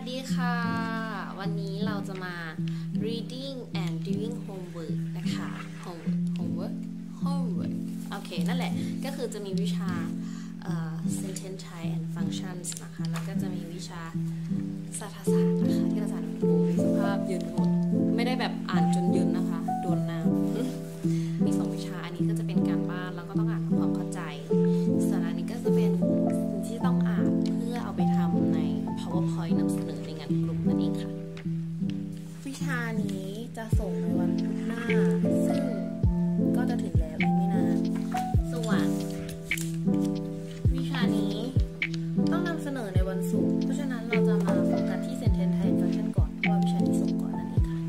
สดีค่ะวันนี้เราจะมา reading and doing homework นะคะ homework โอเคนั่นแหละก็คือจะมีวิชาsentence type and functions นะคะแล้วก็จะมีวิชาศาสตรศาสตร์นะคะที่เราสอนโอ้มีสภาพเย็นหมดไม่ได้แบบอ่านจนเย็นนะคะโดนน้ำมี2วิชาอันนี้ก็จะเป็นการบ้านแล้วก็ต้องอ่านทำความเข้าใจส่วนอันนี้ก็จะเป็นสิ่งที่ต้องอ่านเพื่อเอาไปทำใน PowerPoint นำเสนอในงานกลุ่มนั่นเองค่ะวิชานี้จะส่งในวันพุธหน้าซึ่งก็จะถึงแล้วอีกไม่นานส่วนวิชานี้ต้องนำเสนอในวันศุกร์เพราะฉะนั้นเราจะมาโฟกัสที่ sentence type and function ก่อนเพราะว่าวิชาที่ส่งก่อนนั่นเองค่ะ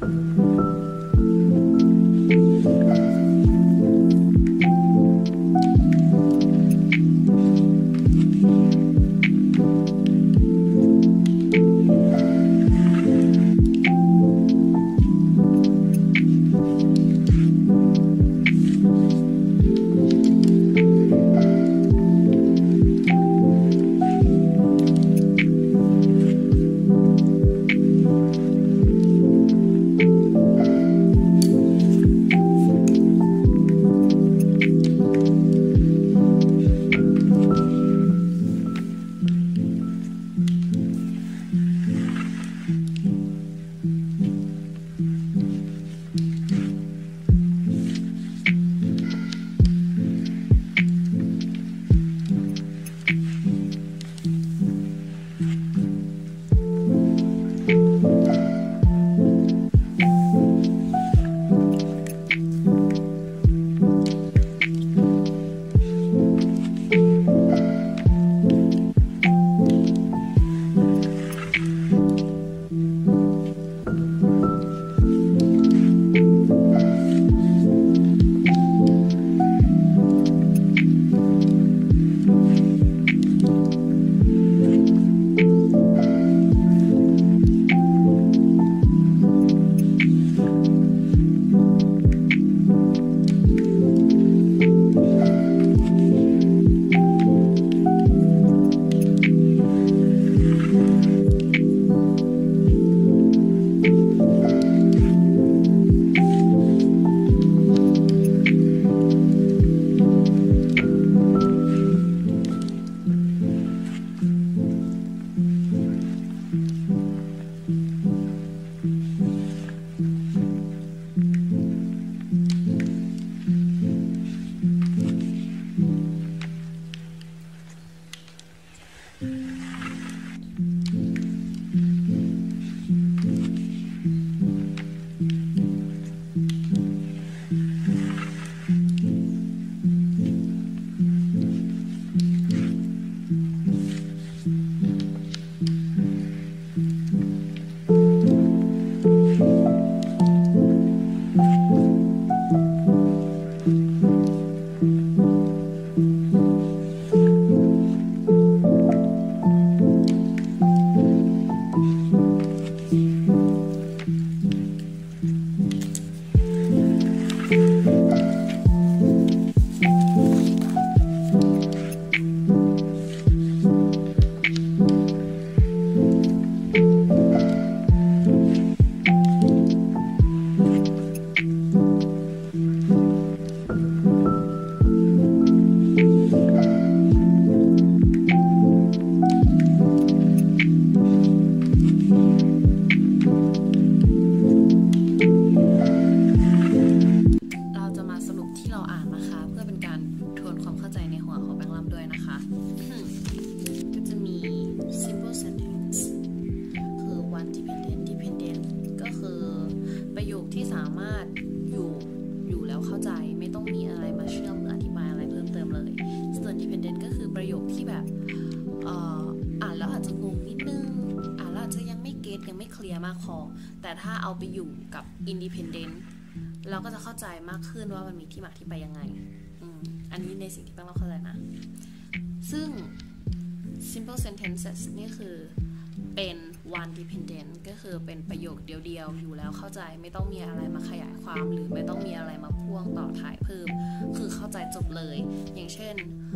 มากพอแต่ถ้าเอาไปอยู่กับ independent เราก็จะเข้าใจมากขึ้นว่ามันมีที่มาที่ไปยังไงอันนี้ในสิ่งที่แป้งเราเข้าใจนะซึ่ง simple sentences นี่คือเป็น one dependent ก็คือเป็นประโยคเดียวๆอยู่แล้วเข้าใจไม่ต้องมีอะไรมาขยายความหรือไม่ต้องมีอะไรมาพ่วงต่อท้ายเพิ่มคือเข้าใจจบเลยอย่างเช่น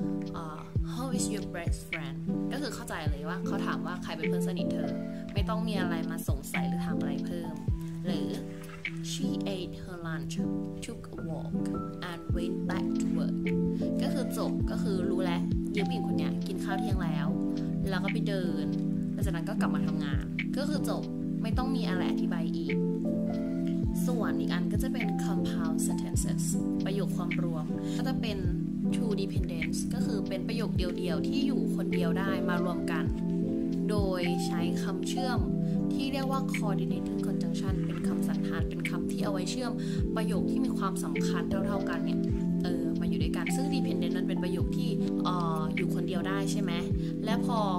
how is your best friend ก็คือเข้าใจเลยว่าเขาถามว่าใครเป็นเพื่อนสนิทเธอไม่ต้องมีอะไรมาสงสัยหรือถามอะไรเพิ่มหรือ she ate her lunch took a walk and went back to work ก็คือจบก็คือรู้แล้วผู้หญิงคนนี้กินข้าวเที่ยงแล้วก็ไปเดินแล้วจากนั้นก็กลับมาทำงานก็คือจบไม่ต้องมีอะไรอธิบายอีกส่วนอีกอันก็จะเป็น compound sentences ประโยคความรวมก็จะเป็น two dependents ก็คือเป็นประโยคเดียวๆที่อยู่คนเดียวได้มารวมกันโดยใช้คำเชื่อมที่เรียกว่า coordinating conjunction เป็นคำสันธานเป็นคำที่เอาไว้เชื่อมประโยคที่มีความสำคัญเท่าๆกันเนี่ยมาอยู่ด้วยกันซึ่ง dependent นั้นเป็นประโยคที่อยู่คนเดียวได้ใช่ไหมและพอ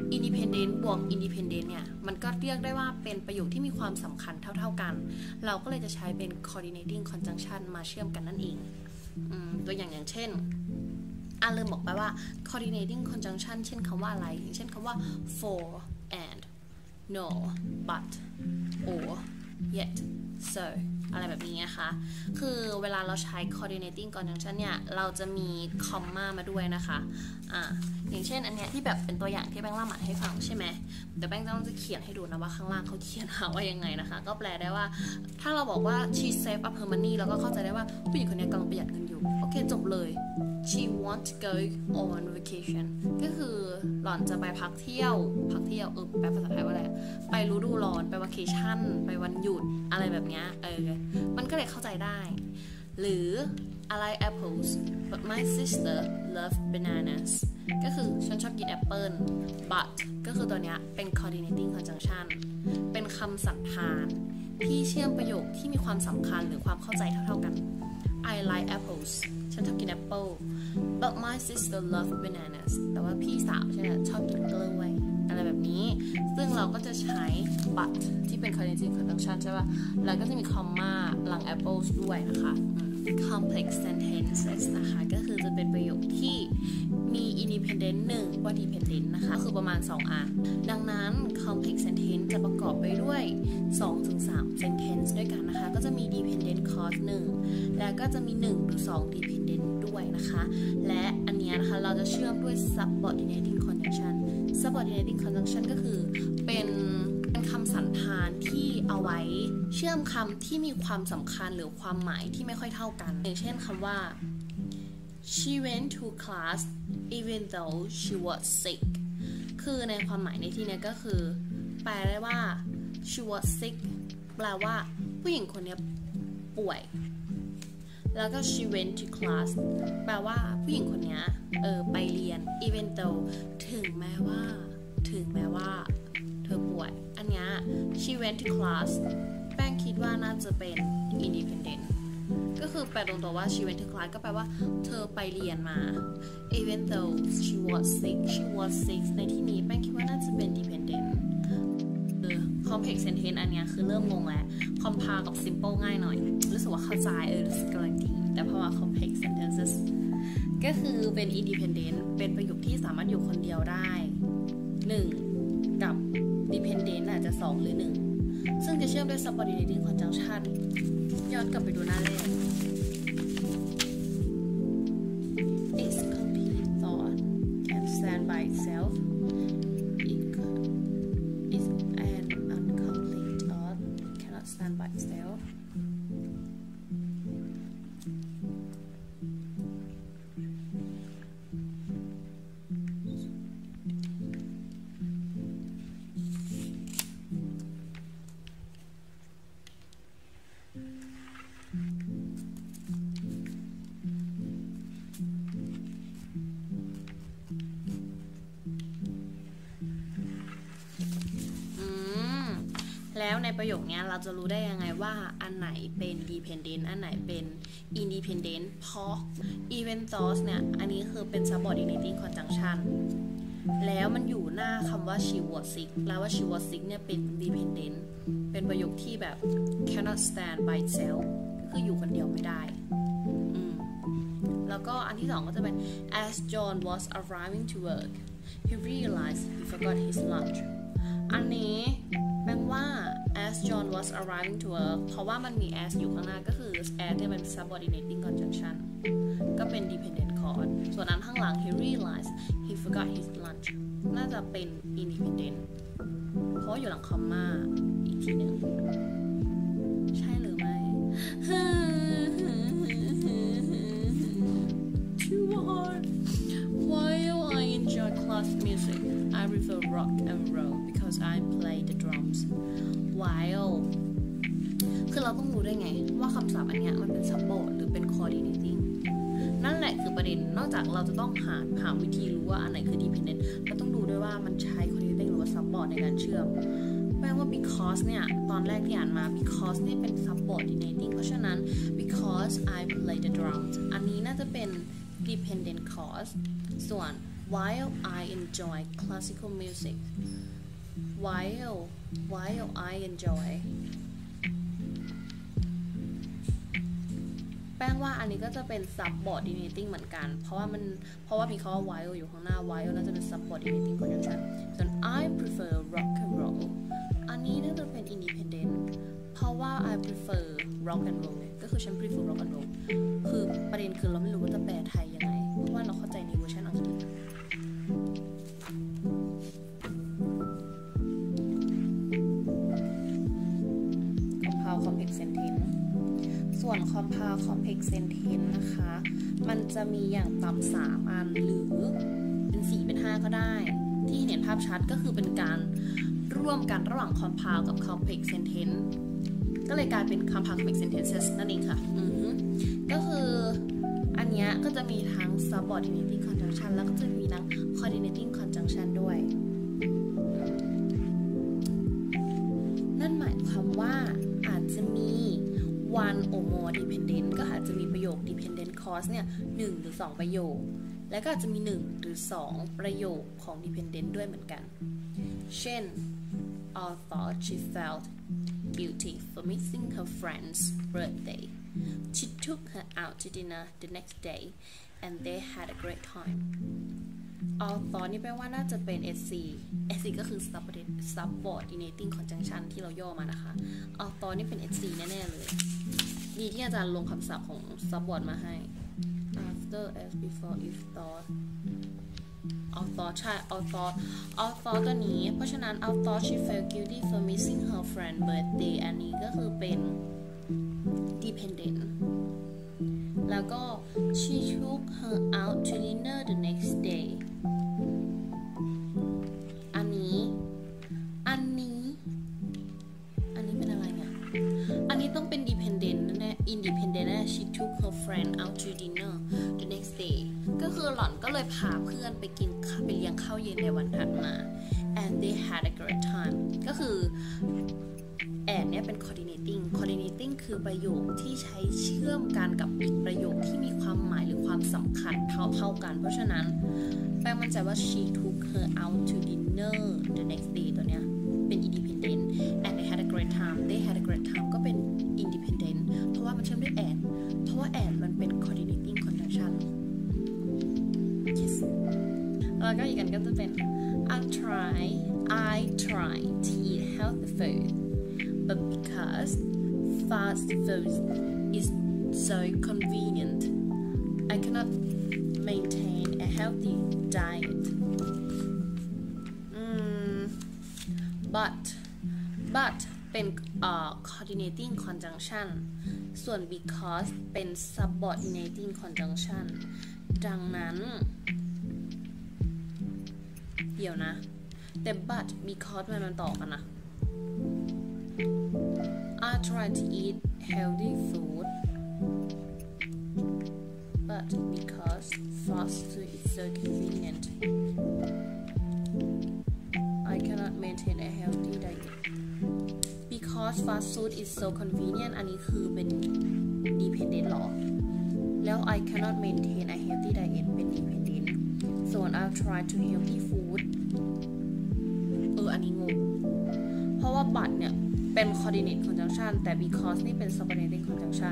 independent บวก independent เนี่ยมันก็เรียกได้ว่าเป็นประโยคที่มีความสำคัญเท่าๆกันเราก็เลยจะใช้เป็น coordinating conjunction มาเชื่อมกันนั่นเองตัวอย่างเช่นลืมบอกไปว่า coordinating conjunction เช่นคำว่าอะไรอย่างเช่นคำว่า for and no but or yet so อะไรแบบนี้นะคะคือเวลาเราใช้ coordinating conjunction เนี่ยเราจะมี comma มาด้วยนะคะอย่างเช่นอันเนี้ยที่แบบเป็นตัวอย่างที่แบงค์เล่ามาให้ฟังใช่ไหมแต่แบงค์ต้องจะเขียนให้ดูนะว่าข้างล่างเขาเขียนว่ายังไงนะคะก็แปลได้ว่าถ้าเราบอกว่า she save up her money เราก็เข้าใจได้ว่าผู้หญิงคนนี้กำลังประหยัดเงินอยู่โอเคจบเลย she want to go on vacation ก็คือหล่อนจะไปพักเที่ยวแปลภาษาไทยว่าอะไรไปฤดูร้อนไป vacation ไปวันหยุดอะไรแบบเนี้ยมันก็เลยเข้าใจได้หรือ I like apples but my sister love bananas ก็คือฉันชอบกินแอปเปิ้ล but ก็คือตัวเนี้ยเป็น coordinating conjunction เป็นคำสันธานที่เชื่อมประโยคที่มีความสำคัญหรือความเข้าใจเท่าๆกัน I like apples ฉันชอบกินแอปเปิ้ล but my sister love bananas แต่ว่าพี่สาวฉันชอบกินกล้วยอะไรแบบนี้ซึ่งเราก็จะใช้ but ที่เป็น coordinating conjunction ใช่ป่ะแล้วก็จะมี comma หลัง apples ด้วยนะคะ complex sentences นะคะก็คือจะเป็นประโยคที่มี independent 1 ว่า dependent นะคะคือประมาณ2อันดังนั้น complex sentence จะประกอบไปด้วย 2-3 sentence ด้วยกันนะคะก็จะมี dependent clause 1แล้วก็จะมี1หรือ2 dependent ด้วยนะคะและอันนี้นะคะเราจะเชื่อมด้วย subordinating conjunction subordinating conjunction ก็คือเป็นคำสันธานที่เอาไว้เชื่อมคำที่มีความสำคัญหรือความหมายที่ไม่ค่อยเท่ากันอย่างเช่นคำว่า she went to class even though she was sick คือในความหมายในที่นี้ก็คือแปลได้ว่า she was sick แปลว่าผู้หญิงคนนี้ป่วยแล้วก็ she went to class แปลว่าผู้หญิงคนนี้ไปเรียน even though ถึงแม้ว่าเธอป่วยอันนี้ she went to class แป้งคิดว่าน่าจะเป็น independent ก็คือแปลตรงตัวว่า she went to class ก็แปลว่าเธอไปเรียนมา even though she was sick ในที่นี้แป้งคิดว่าน่าจะเป็น dependent complex sentence อันนี้คือเริ่มงงแล้ว compare กับ simple ง่ายหน่อยรู้สึกว่าเข้าใจรู้สึกกำลังดีแต่พอมา complex sentences ก็คือเป็น independent เป็นประโยคที่สามารถอยู่คนเดียวได้1กับ dependent อาจจะ2หรือ1ซึ่งจะเชื่อมด้วย subordinating conjunction ย้อนกลับไปดูหน้าแรก Its complete thought can stand by itself Its an incomplete thought cannot stand by itselfแล้วในประโยคนี้เราจะรู้ได้ยังไงว่าอันไหนเป็น dependent อันไหนเป็น independent เพราะ even though เนี่ยอันนี้คือเป็น subordinating conjunction แล้วมันอยู่หน้าคำว่า she was sick แล้วว่า she was sick เนี่ยเป็น dependent เป็นประโยคที่แบบ cannot stand by itself คืออยู่คนเดียวไม่ได้แล้วก็อันที่สองก็จะเป็น as John was arriving to work he realized he forgot his lunch อันนี้แปลว่า as John was arriving to work เพราะว่ามันมี as อยู่ข้างหน้าก็คือ as เนี่ยเป็น subordinating conjunction ก็เป็น dependent clause ส่วนนั้นข้างหลัง he realized he forgot his lunch น่าจะเป็น independent เพราะอยู่หลังคอมมาอีกทีหนึ่งใช่หรือไม่ Too hard While I enjoy classical music I prefer rock and roll because I play the drums While คือเราต้องรู้ได้ไงว่าคำศัพท์อันเนี้ยมันเป็น support หรือเป็น coordinating นั่นแหละคือประเด็นนอกจากเราจะต้องหาวิธีรู้ว่าอันไหนคือ dependent เราต้องดูด้วยว่ามันใช้ coordinating หรือว่า support ในการเชื่อมแปลว่า because เนี่ยตอนแรกที่อ่านมา because เนี่ยเป็น subordinating เพราะฉะนั้น because I play the drums อันนี้น่าจะเป็น dependent clause ส่วน while I enjoy classical music while I enjoy แป้งว่าอันนี้ก็จะเป็น subordinating เหมือนกันเพราะว่ามีคำว่า while อยู่ข้างหน้า while น่าจะเป็น subordinating conjunction ส่วน I prefer rock and roll อันนี้น่าจะเป็น independent เพราะว่า I prefer rock and roll ก็คือฉัน prefer rock and roll คือประเด็นคือเราไม่รู้ว่าจะแปลไทยยังไงเพราะว่าเราเข้าใจในเวอร์ชันอังกฤษcompound complex sentence ส่วน compound complex sentence นะคะมันจะมีอย่างต่ำ3อันหรือเป็น4เป็น5ก็ได้ที่เห็นภาพชัดก็คือเป็นการร่วมกันระหว่าง compound กับ complex sentence ก็เลยกลายเป็น compound complex sentences นั่นเองค่ะก็คืออันนี้ก็จะมีทั้ง subordinating conjunction แล้วก็จะมีทั้ง coordinating conjunction ด้วยนั่นหมายความว่าอาจจะมี one or more dependent ก็อาจจะมีประโยค dependent clause เนี่ย1หรือ2ประโยคแล้วก็อาจจะมี1หรือ2ประโยคของ dependent ด้วยเหมือนกันเช่น although she felt guilty for missing her friend's birthday she took her out to dinner the next day and they had a great time although นี่แปลว่าน่าจะเป็น SC ก็คือ subordinating conjunction ที่เราย่อมานะคะ although นี่เป็น SC แน่ๆเลยดีที่อาจารย์ลงคำศัพท์ของ subord มาให้ after as before if thought although ใช่ although ตัวนี้เพราะฉะนั้น although she felt guilty for missing her friend's birthday อันนี้ก็คือเป็น dependent แล้วก็ she took her out to dinner the next day อันนี้เป็นอะไรเนี่ยอันนี้ต้องเป็น dependent แน่ independent แน่ she took her friend out to dinner the next day ก็คือหล่อนก็เลยพาเพื่อนไปเลี้ยงข้าวเย็นในวันถัดมา and they had a great time ก็คือ and เนี่ยเป็น coordinating คือประโยคที่ใช้เชื่อมกันกับอีกประโยคที่มีความหมายหรือความสำคัญเท่ากันเพราะฉะนั้นแป้งมั่นใจว่า she took her out to dinner the next day ตัวเนี้ยเป็น independent and they had a great time ก็เป็น independent เพราะว่ามันเชื่อมด้วย and เพราะว่า and มันเป็น coordinating conjunction yes แล้วก็อีกอันก็จะเป็น I try to eat healthy food but because fast food is so convenient I cannot maintain a healthy diet but เป็นcoordinating conjunction ส่วน because เป็น subordinating conjunction ดังนั้นเดี๋ยวนะแต่ but because มันต่อกันนะ I try to eat healthy food but because fast food is so convenient I cannot maintain a healthy diet because fast food is so convenient อันนี้คือเป็น dependent หรอแล้ว I cannot maintain a healthy diet เป็น dependent ส่วน I'll try to healthy food อันนี้งงเพราะว่า but เนี่ยเป็น coordinate conjunction แต่ because นี่เป็น subordinating conjunction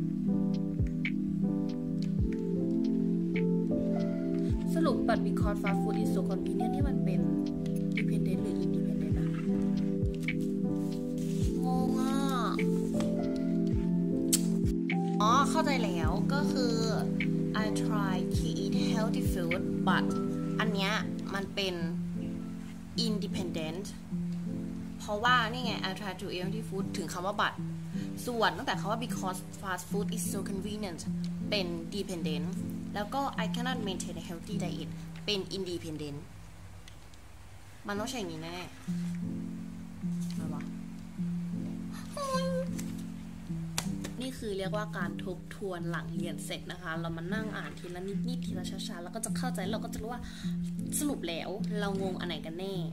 สรุป but because fast food is so convenient นี่มันเป็น dependent หรือ independent นะงงเข้าใจแล้วก็คือ I try to eat healthy food but อันเนี้ยมันเป็น independent เพราะว่านี่ไง I try to eat healthy food ถึงคำว่า but ส่วนตั้งแต่คำว่า because fast food is so convenient เป็น dependent แล้วก็ I cannot maintain a healthy diet เป็น independent มันต้องใช่อย่างนี้แน่อะไรวะนี่คือเรียกว่าการทบทวนหลังเรียนเสร็จนะคะเรามานั่งอ่านทีละนิดทีละช้าๆแล้วก็จะเข้าใจเราก็จะรู้ว่าสรุปแล้วเรางงอันไหนกันแน่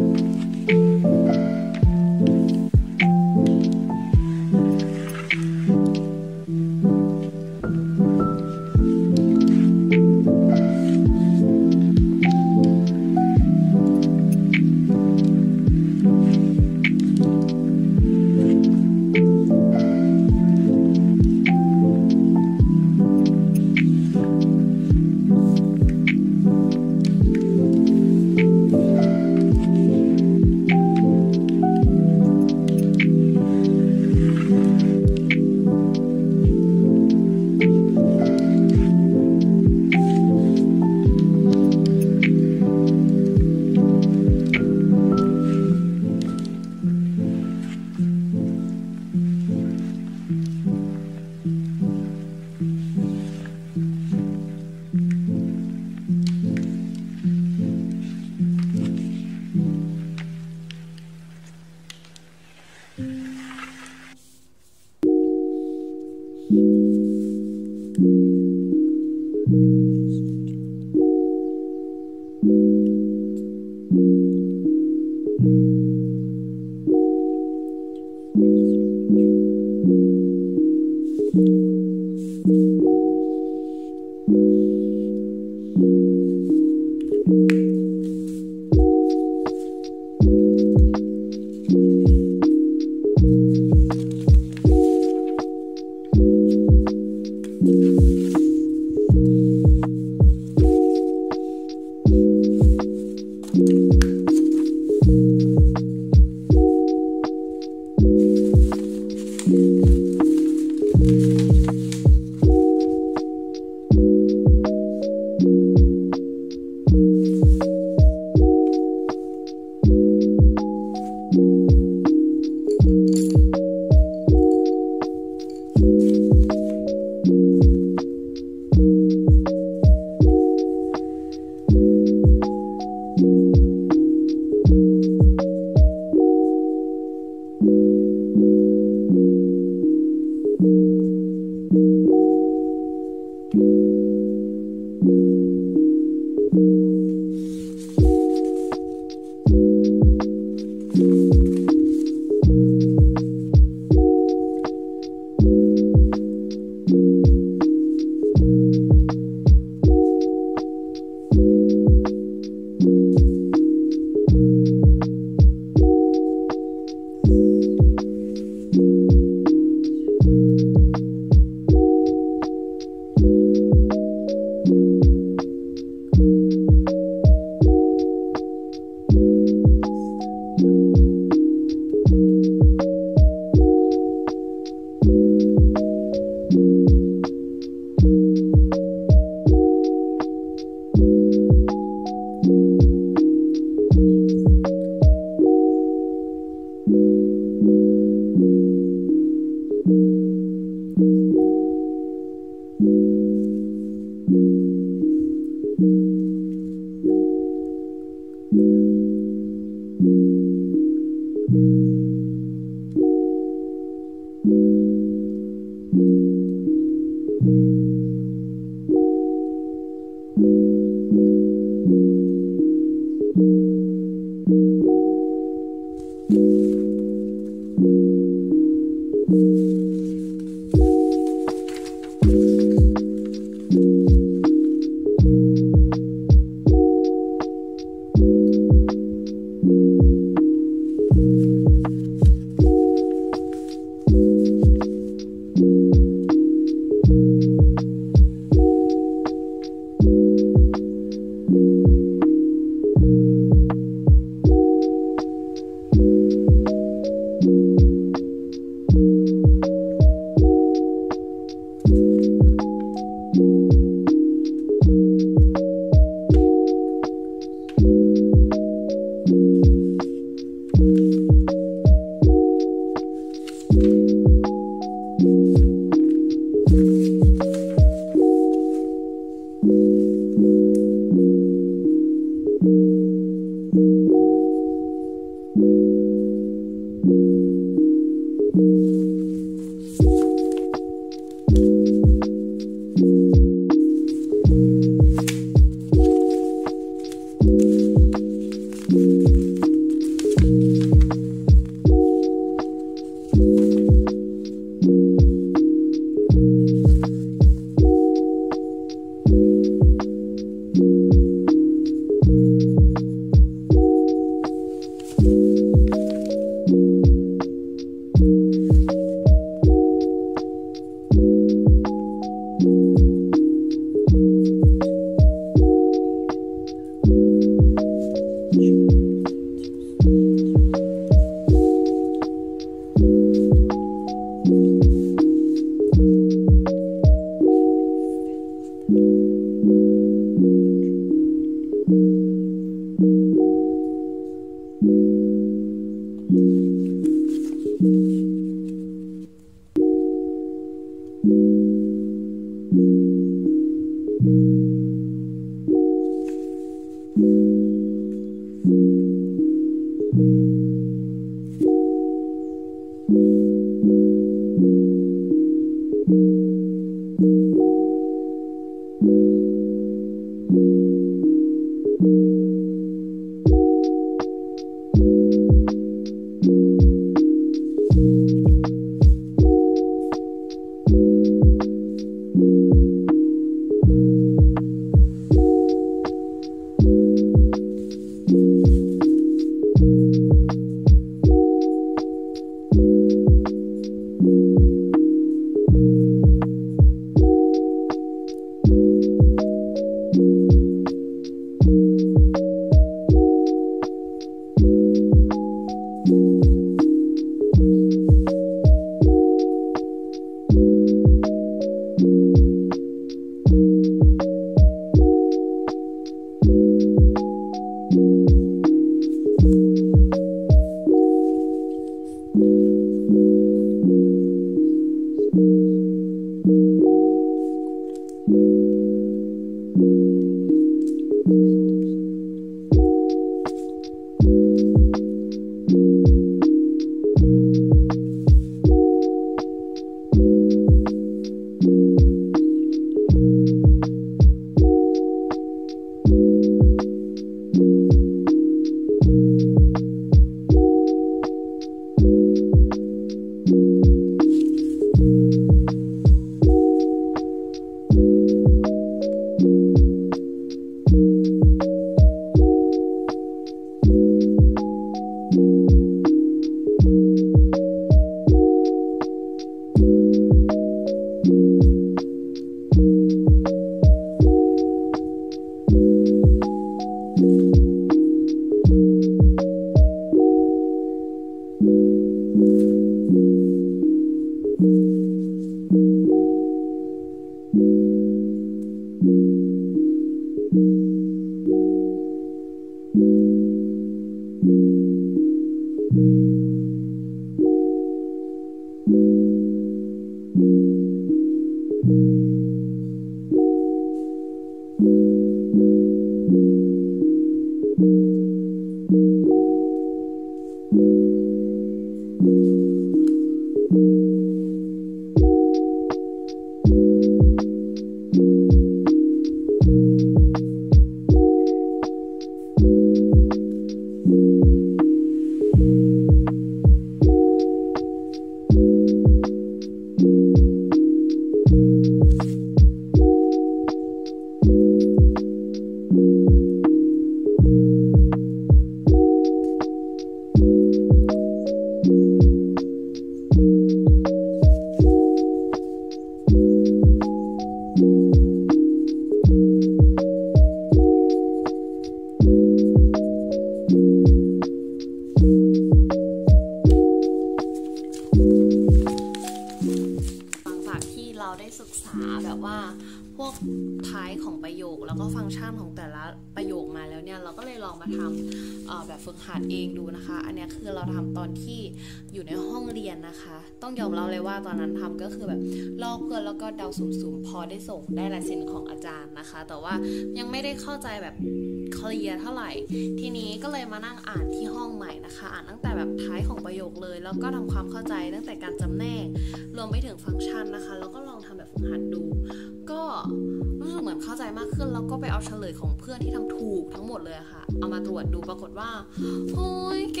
แบบว่าพวกท้ายของประโยคแล้วก็ฟังก์ชันของแต่ละประโยคมาแล้วเนี่ยเราก็เลยลองมาทำแบบฝึกหัดเองดูนะคะอันนี้คือเราทำตอนที่อยู่ในห้องเรียนนะคะต้องยอมรับเลยว่าตอนนั้นทำก็คือแบบลอกเพื่อนแล้วก็เดาสุ่มๆพอได้ส่งได้ลายเซ็นของอาจารย์นะคะแต่ว่ายังไม่ได้เข้าใจแบบเคลียร์เท่าไหร่ทีนี้ก็เลยมานั่งอ่านที่ห้องใหม่นะคะอ่านตั้งแต่แบบท้ายของประโยคเลยแล้วก็ทำความเข้าใจตั้งแต่การจำแนกรวมไปถึงฟังก์ชันนะคะแล้วก็ลองทำแบบฝึกหัดดูก็รู้สึกเหมือนเข้าใจมากขึ้นแล้วก็ไปเอาเฉลยของเพื่อนที่ทำถูกทั้งหมดเลยค่ะเอามาตรวจดูปรากฏว่าโอ้ยแก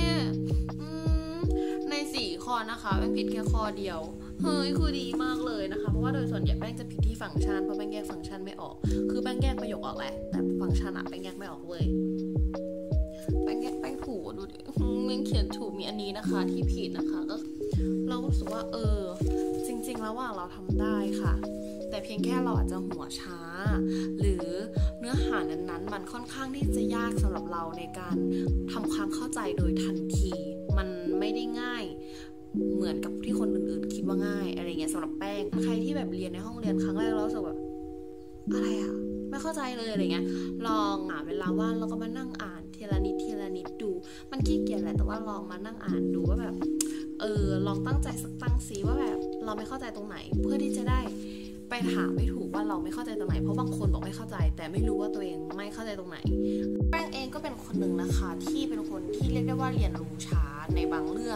ใน4ข้อนะคะแป้งผิดแค่ข้อเดียวเฮ้ยคือดีมากเลยนะคะเพราะว่าโดยส่วนใหญ่แป้งจะผิดที่ฟังก์ชันเพราะแป้งแยกฟังก์ชันไม่ออกคือแป้งแยกประโยคออกแหละแต่ฟังก์ชันอะแป้งแยกไม่ออกเลยแป้งถูกดูดิมันเขียนถูกมีอันนี้นะคะที่ผิดนะคะก็เรารู้สึกว่าจริงๆแล้วว่าเราทำได้ค่ะแต่เพียงแค่เราอาจจะหัวช้าหรือเนื้อหานั้นๆมันค่อนข้างที่จะยากสำหรับเราในการทำความเข้าใจโดยทันทีมันไม่ได้ง่ายเหมือนกับที่คนอื่นๆคิดว่าง่ายอะไรเงี้ยสำหรับแป้งใครที่แบบเรียนในห้องเรียนครั้งแรกแล้วรู้สึกแบบอะไรอะไม่เข้าใจเลยอะไรเงี้ยลองหาเวลาว่างแล้วก็มานั่งอ่านทีละนิดดูมันขี้เกียจแหละแต่ว่าลองมานั่งอ่านดูว่าแบบลองตั้งใจสักตั้งสีว่าแบบเราไม่เข้าใจตรงไหนเพื่อที่จะได้ไปถามไม่ถูกว่าเราไม่เข้าใจตรงไหนเพราะบางคนบอกไม่เข้าใจแต่ไม่รู้ว่าตัวเองไม่เข้าใจตรงไหนแป้งเองก็เป็นคนหนึ่งนะคะที่เป็นคนที่เรียกได้ว่าเรียนรู้ช้าในบางเรื่อง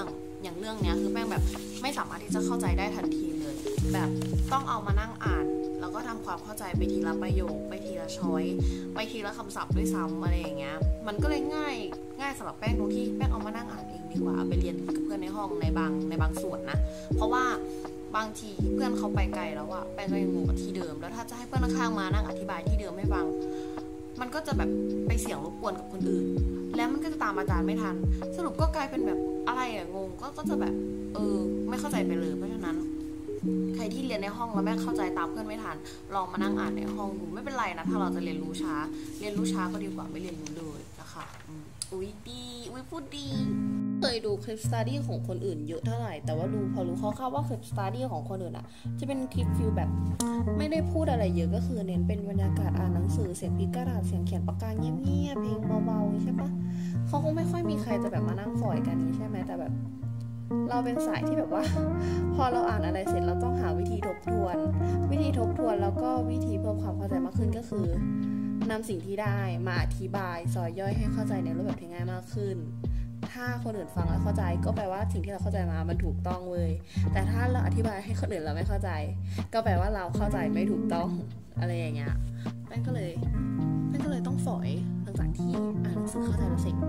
อย่างเรื่องเนี้ยคือแป้งแบบไม่สามารถที่จะเข้าใจได้ทันทีเลยแบบต้องเอามานั่งอ่านแล้วก็ทำความเข้าใจไปทีละประโยคไปทีละช้อยไปทีละคำศัพท์ด้วยซ้ำอะไรอย่างเงี้ยมันก็เลยง่ายสำหรับแป้งตรงที่แป้งเอามานั่งอ่านเองดีกว่าไปเรียนกับเพื่อนในห้องในบางส่วนนะเพราะว่าบางทีเพื่อนเขาไปไกลแล้วอะแป้งก็ยังงงกับที่เดิมแล้วถ้าจะให้เพื่อนข้างมานั่งอธิบายที่เดิมให้ฟังมันก็จะแบบไปเสียงรบกวนกับคนอื่นแล้วมันก็จะตามอาจารย์ไม่ทันสรุปก็กลายเป็นแบบอะไรอะงงก็จะแบบไม่เข้าใจไปเลยเพราะฉะนั้นใครที่เรียนในห้องแล้วแม่เข้าใจตามเพื่อนไม่ทันลองมานั่งอ่านในห้องดูไม่เป็นไรนะถ้าเราจะเรียนรู้ช้าก็ดีกว่าไม่เรียนรู้เลยนะคะอุ๊ยดีอุ๊ยพูดดีเคยดูคลิป study ของคนอื่นเยอะเท่าไหร่แต่ว่าพอรู้คร่าวๆว่าคลิป study ของคนอื่นอะจะเป็นคลิปฟิลแบบไม่ได้พูดอะไรเยอะก็คือเน้นเป็นบรรยากาศอ่านหนังสือเสียงพิกระดาษเสียงเขียนปากกาเงียบๆเพลงเบาๆใช่ปะเขาคงไม่ค่อยมีใครจะแบบมานั่งฝอยกันนี้ใช่ไหมแต่แบบเราเป็นสายที่แบบว่าพอเราอ่านอะไรเสร็จเราต้องหาวิธีทบทวนแล้วก็วิธีเพิ่มความเข้าใจมากขึ้นก็คือนำสิ่งที่ได้มาอธิบายซอยย่อยให้เข้าใจในรูปแบบที่ง่ายมากขึ้นถ้าคนอื่นฟังแล้วเข้าใจก็แปลว่าสิ่งที่เราเข้าใจมามันถูกต้องเว้ยแต่ถ้าเราอธิบายให้คนอื่นเราไม่เข้าใจก็แปลว่าเราเข้าใจไม่ถูกต้องอะไรอย่างเงี้ยแป้งก็เลยต้องฝอยหลังจากที่อ่านหนังสือเข้าใจแล้วสิ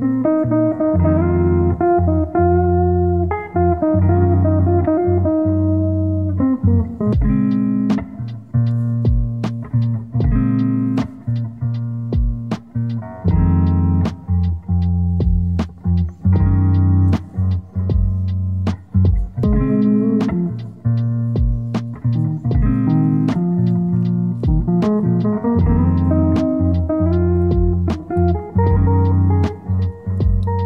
ก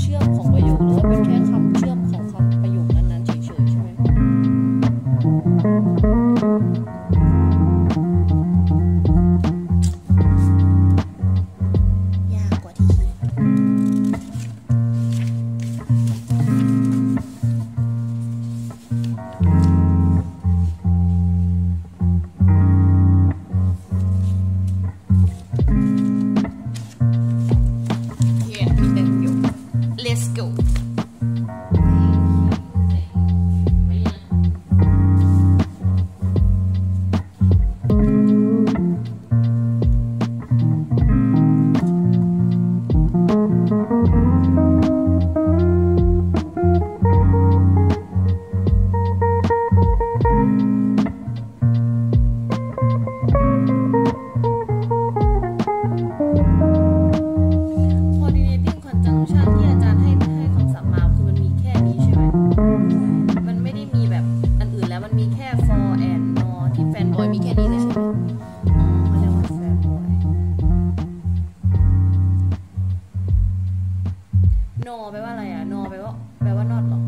ชื่อมของประโยคหรือว่าเป็นแค่คำเชื่อมของคำประโยคนั้นๆเฉยๆใช่ไหมยากกว่าที่คิดLet's go นอแปลว่าอะไรอ่ะนอแปลว่า not หรอ